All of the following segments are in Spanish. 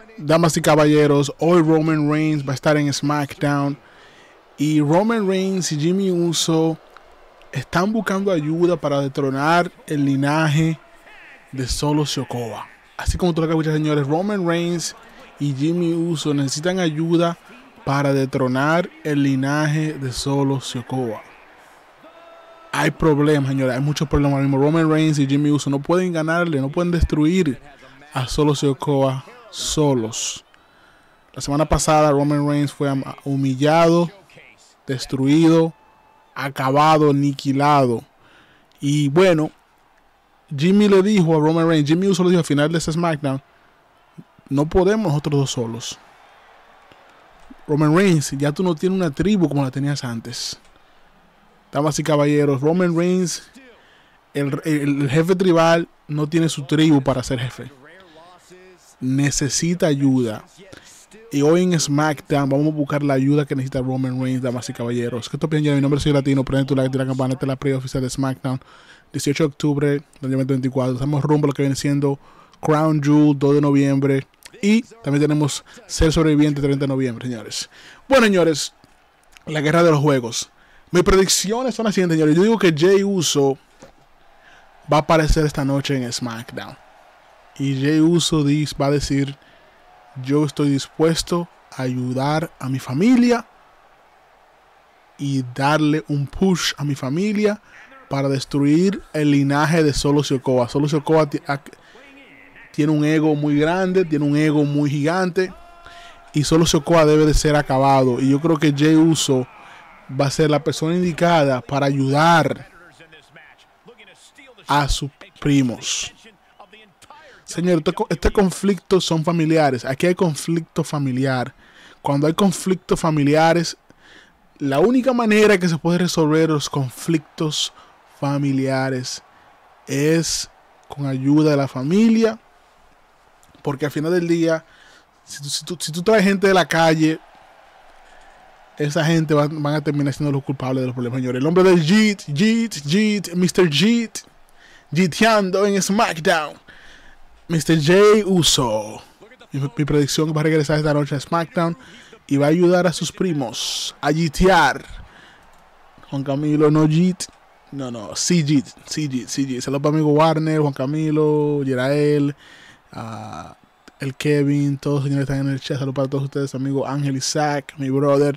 Damas y caballeros, hoy Roman Reigns va a estar en SmackDown y Roman Reigns y Jimmy Uso están buscando ayuda para detronar el linaje de Solo Sikoa. Así como tú lo que escuchas, señores, Roman Reigns y Jimmy Uso necesitan ayuda para detronar el linaje de Solo Sikoa. Hay problemas, señores, hay muchos problemas ahora mismo. Roman Reigns y Jimmy Uso no pueden ganarle, no pueden destruir a Solo Sikoa solos. La semana pasada Roman Reigns fue humillado, destruido, acabado, aniquilado. Y bueno, Jimmy le dijo a Roman Reigns, Jimmy Uso le dijo al final de ese SmackDown, no podemos nosotros dos solos. Roman Reigns, ya tú no tienes una tribu como la tenías antes. Damas y caballeros, Roman Reigns, el jefe tribal, no tiene su tribu para ser jefe. Necesita ayuda. Y hoy en SmackDown vamos a buscar la ayuda que necesita Roman Reigns, damas y caballeros. ¿Qué te opinas? Mi nombre es Soy Latino, prende tu like, tira la campana, esta es la pre-oficial de SmackDown, 18 de octubre del 2024. Estamos rumbo a lo que viene siendo Crown Jewel, 2 de noviembre. Y también tenemos Ser Sobreviviente, 30 de noviembre, señores. Bueno, señores, la guerra de los juegos. Mis predicciones son las siguientes, señores. Yo digo que Jey Uso va a aparecer esta noche en SmackDown. Y Jey Uso va a decir, yo estoy dispuesto a ayudar a mi familia y darle un push a mi familia para destruir el linaje de Solo Sikoa. Solo Sikoa tiene un ego muy grande, tiene un ego muy gigante y Solo Sikoa debe de ser acabado. Y yo creo que Jey Uso va a ser la persona indicada para ayudar a sus primos. Señor, este conflicto son familiares. Aquí hay conflicto familiar. Cuando hay conflictos familiares, la única manera que se puede resolver los conflictos familiares es con ayuda de la familia. Porque al final del día, si tú traes gente de la calle, esa gente van a terminar siendo los culpables de los problemas, señores. El hombre del Jeet, Mr. Jeet, Jeeteando en SmackDown. Mr. Jey Uso, mi predicción va a regresar esta noche a SmackDown y va a ayudar a sus primos a jetear. Juan Camilo, no Jeet, no, CG. Saludos para mi amigo Warner, Juan Camilo, Yerael, el Kevin, todos los señores están en el chat. Saludos para todos ustedes, amigo Ángel Isaac, mi brother,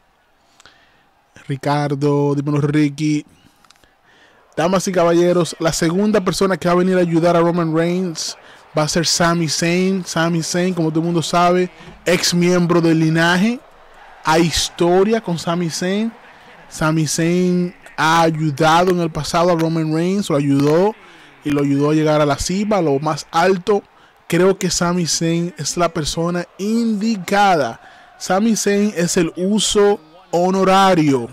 Ricardo, dímelo Ricky. Damas y caballeros, la segunda persona que va a venir a ayudar a Roman Reigns va a ser Sami Zayn. Sami Zayn, como todo el mundo sabe, ex miembro del linaje. Hay historia con Sami Zayn. Sami Zayn ha ayudado en el pasado a Roman Reigns, lo ayudó a llegar a la cima, a lo más alto. Creo que Sami Zayn es la persona indicada. Sami Zayn es el Uso honorario.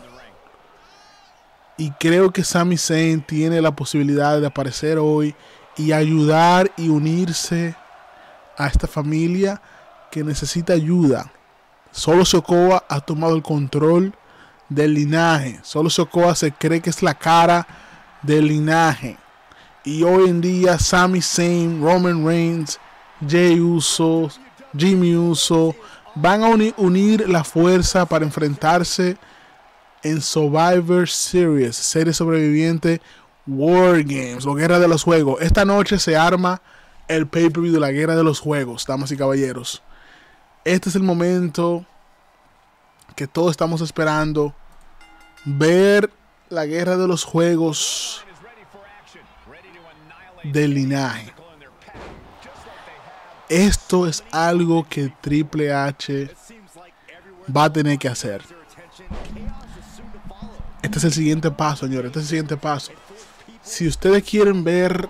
Y creo que Sami Zayn tiene la posibilidad de aparecer hoy y ayudar y unirse a esta familia que necesita ayuda. Solo Sikoa ha tomado el control del linaje. Solo Sikoa se cree que es la cara del linaje. Y hoy en día Sami Zayn, Roman Reigns, Jey Uso, Jimmy Uso van a unir la fuerza para enfrentarse en Survivor Series, serie sobreviviente War Games, la guerra de los juegos. Esta noche se arma el pay-per-view de la guerra de los juegos, damas y caballeros. Este es el momento que todos estamos esperando, ver la guerra de los juegos del linaje. Esto es algo que Triple H va a tener que hacer. Este es el siguiente paso, señores. Este es el siguiente paso. Si ustedes quieren ver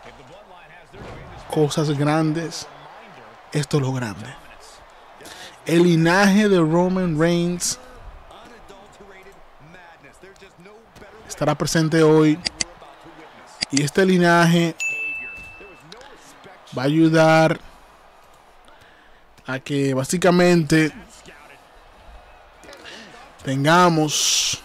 cosas grandes, esto es lo grande. El linaje de Roman Reigns estará presente hoy. Y este linaje va a ayudar a que básicamente tengamos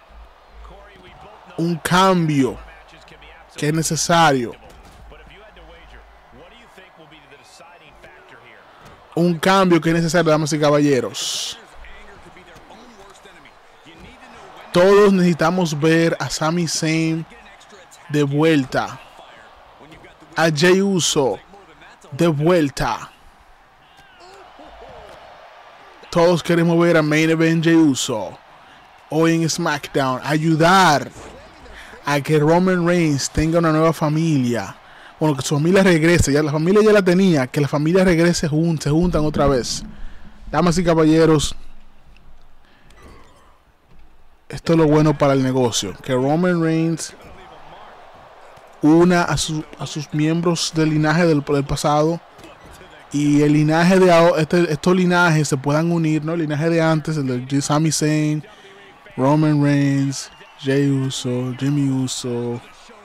un cambio que es necesario. Un cambio que es necesario, damas y caballeros. Todos necesitamos ver a Sami Zayn de vuelta. A Jey Uso de vuelta. Todos queremos ver a Main Event Jey Uso hoy en SmackDown. Ayudar a que Roman Reigns tenga una nueva familia. Bueno, que su familia regrese. Ya la familia ya la tenía. Que la familia regrese se juntan otra vez. Damas y caballeros, esto es lo bueno para el negocio. Que Roman Reigns una a sus miembros del linaje del pasado. Y el linaje de ahora, estos linajes se puedan unir, ¿no? El linaje de antes, el de Sami Zayn, Roman Reigns, Jey Uso, Jimmy Uso.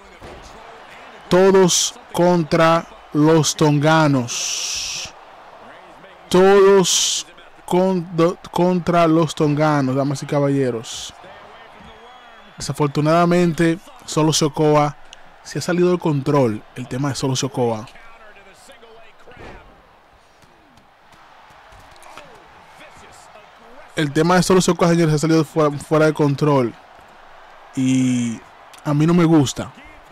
Todos contra los tonganos. Todos contra los tonganos, damas y caballeros. Desafortunadamente, Solo Sikoa se ha salido del control. El tema de Solo Sikoa. El tema de Solo Sikoa, señores, se ha salido fuera de control. Y a mí no me gusta.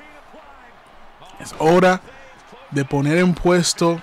Es hora de poner en puesto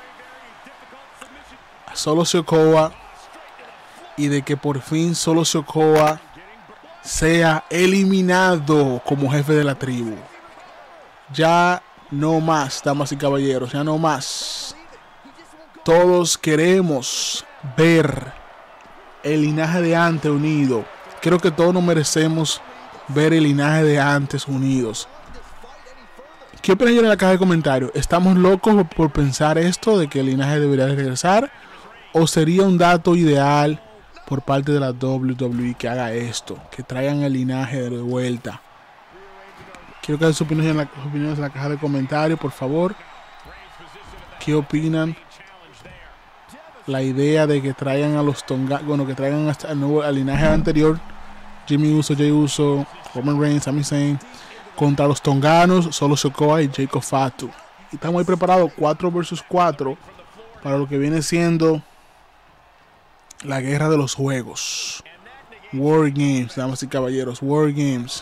a Solo Sikoa y de que por fin Solo Sikoa sea eliminado como jefe de la tribu. Ya no más, damas y caballeros, ya no más. Todos queremos ver el linaje de antes unido. Creo que todos nos merecemos ver el linaje de antes unidos. ¿Qué opinan en la caja de comentarios? ¿Estamos locos por pensar esto de que el linaje debería de regresar? ¿O sería un dato ideal por parte de la WWE que haga esto? Que traigan el linaje de vuelta. Quiero que den sus opiniones en la caja de comentarios, por favor. ¿Qué opinan? La idea de que traigan a los Tonga, bueno, que traigan hasta el nuevo al linaje anterior, Jimmy Uso, Jey Uso, Roman Reigns, Sami Zayn, contra los tonganos, Solo Sikoa y Jacob Fatu. Y estamos ahí preparados 4 versus 4 para lo que viene siendo la guerra de los juegos. War Games, damas y caballeros, War Games.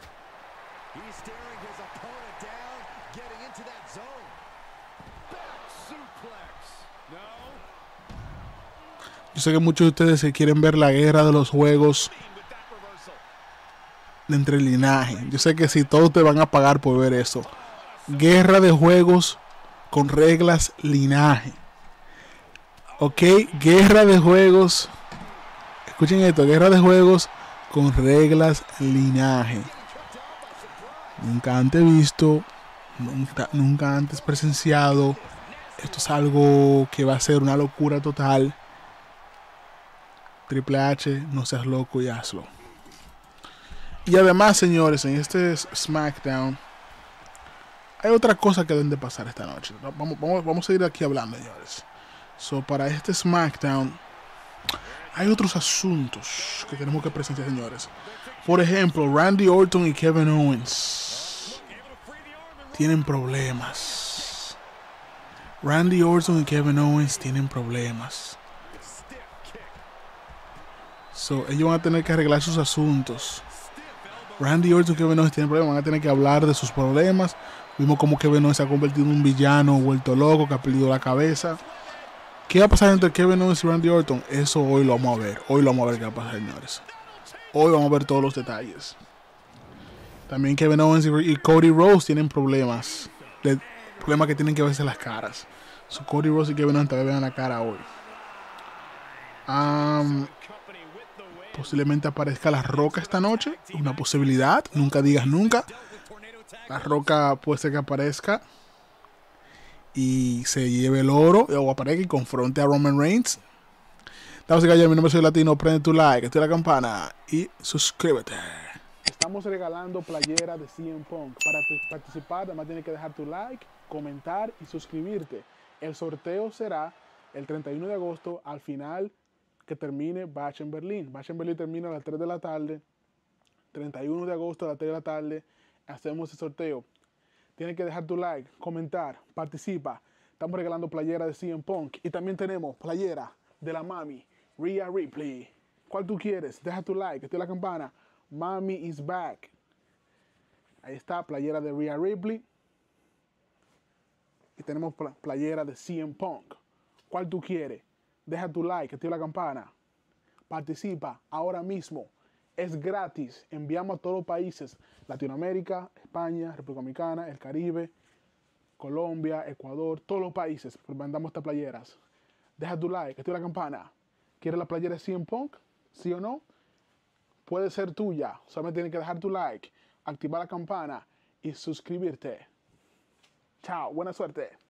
Yo sé que muchos de ustedes se quieren ver la guerra de los juegos entre el linaje. Yo sé que si todos te van a pagar por ver eso. Guerra de juegos con reglas linaje. Ok, guerra de juegos. Escuchen esto, guerra de juegos con reglas linaje. Nunca antes visto, nunca antes presenciado. Esto es algo que va a ser una locura total. Triple H, no seas loco y hazlo. Y además, señores, en este SmackDown hay otra cosa que deben de pasar esta noche. Vamos a ir aquí hablando, señores. So, para este SmackDown hay otros asuntos que tenemos que presenciar, señores. Por ejemplo, Randy Orton y Kevin Owens tienen problemas. Randy Orton y Kevin Owens tienen problemas. So, ellos van a tener que arreglar sus asuntos. Randy Orton y Kevin Owens tienen problemas, van a tener que hablar de sus problemas. Vimos como Kevin Owens se ha convertido en un villano vuelto loco, que ha perdido la cabeza. ¿Qué va a pasar entre Kevin Owens y Randy Orton? Eso hoy lo vamos a ver. Hoy lo vamos a ver qué va a pasar, señores. Hoy vamos a ver todos los detalles. También Kevin Owens y Cody Rhodes tienen problemas. Problemas que tienen que verse las caras. So, Cody Rhodes y Kevin Owens también vean la cara hoy. Posiblemente aparezca La Roca esta noche. Una posibilidad. Nunca digas nunca. La Roca puede ser que aparezca y se lleve el oro, o aparezca y confronte a Roman Reigns. Damas y caballeros, mi nombre es Soy Latino. Prende tu like, activa la campana y suscríbete. Estamos regalando playera de CM Punk. Para participar, además tienes que dejar tu like, comentar y suscribirte. El sorteo será el 31 de agosto al final que termine Bash en Berlín. Bash en Berlín termina a las 3 de la tarde. 31 de agosto a las 3 de la tarde hacemos el sorteo. Tienes que dejar tu like, comentar, participa. Estamos regalando playera de CM Punk. Y también tenemos playera de la mami, Rhea Ripley. ¿Cuál tú quieres? Deja tu like, activa la campana. Mami is back. Ahí está, playera de Rhea Ripley. Y tenemos playera de CM Punk. ¿Cuál tú quieres? Deja tu like, activa la campana. Participa ahora mismo. Es gratis. Enviamos a todos los países. Latinoamérica, España, República Dominicana, el Caribe, Colombia, Ecuador, todos los países. Mandamos estas playeras. Deja tu like, activa la campana. ¿Quieres la playera de CM Punk? ¿Sí o no? Puede ser tuya. Solamente tienes que dejar tu like, activar la campana y suscribirte. Chao, buena suerte.